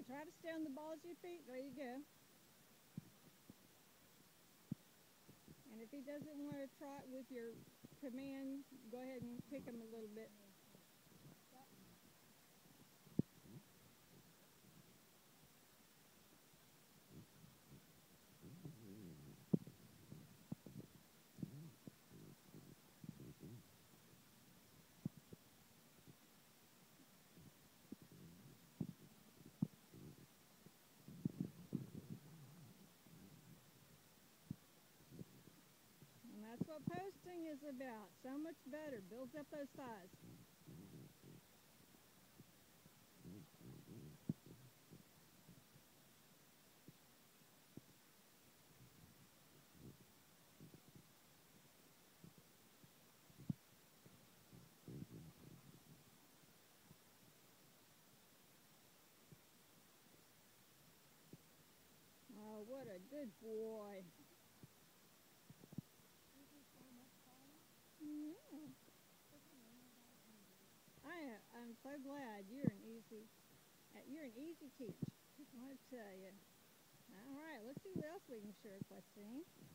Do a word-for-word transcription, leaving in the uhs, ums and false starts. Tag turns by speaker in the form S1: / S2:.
S1: Try to stay on the balls of your feet. There you go. And if he doesn't want to trot with your command, go ahead and kick him a little bit. And that's what posting is about. So much better. Builds up those thighs. Oh, what a good boy. Yeah. I, I'm so glad you're an easy, you're an easy teach. I tell you. All right, let's see what else we can share, Quasim.